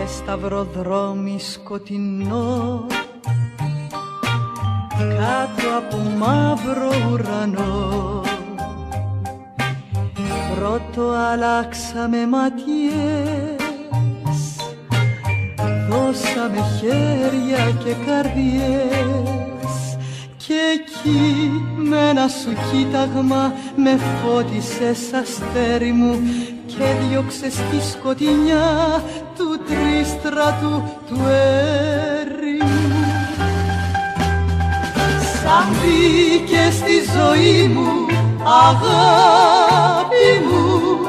σταυροδρόμι σκοτεινό, κάτω από μαύρο ουρανό, πρώτο αλλάξαμε ματιές, δώσαμε χέρια και καρδιές, και εκεί με ένα σου κοίταγμα με φώτισες αστέρι μου και διώξες τη σκοτεινιά του τρίστρατου του έρημου. Σαν μπήκε στη ζωή μου, αγάπη μου,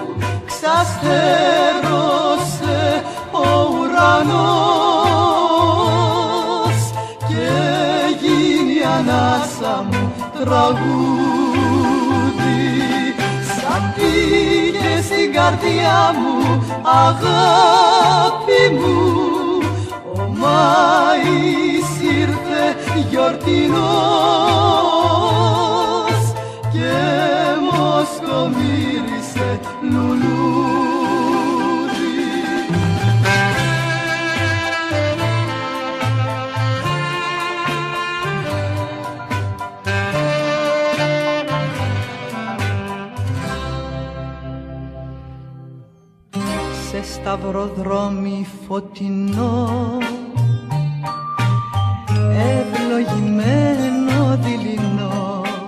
ξαστέρωσε ο ουρανός και γίνει η ανάσα μου τραγούδι. Σαν πήγε στην καρδιά μου, αγάπη μου, ο Μάης ήρθε γιορτινός και Μόσκο μύρισε λουλούδι. Σε σταυροδρόμι φωτεινό, ευλογημένο δειλινό,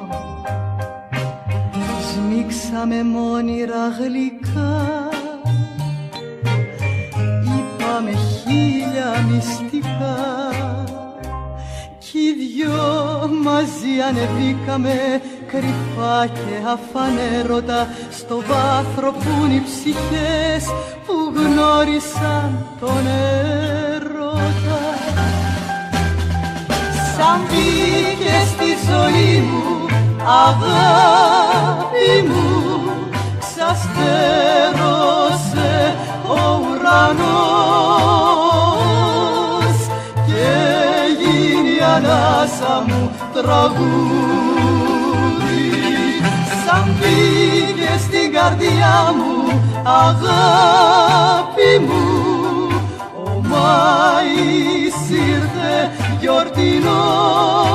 σμίξαμε μόνιρα γλυκά, είπαμε χίλια μυστικά, κι οι δυο μαζί ανεβήκαμε κρυφά και αφανέρωτα στο βάθρο που είναι οι ψυχές που γνώρισαν τον έρωτα. Σαν μπήκε στη ζωή μου, αγάπη μου, ξαστέρωσε ο ουρανός και γίνει η ανάσα μου τραγούδι. Σαν μπήκε στην καρδιά μου, αγάπη μου, ο Μάης ήρθε γιορτινός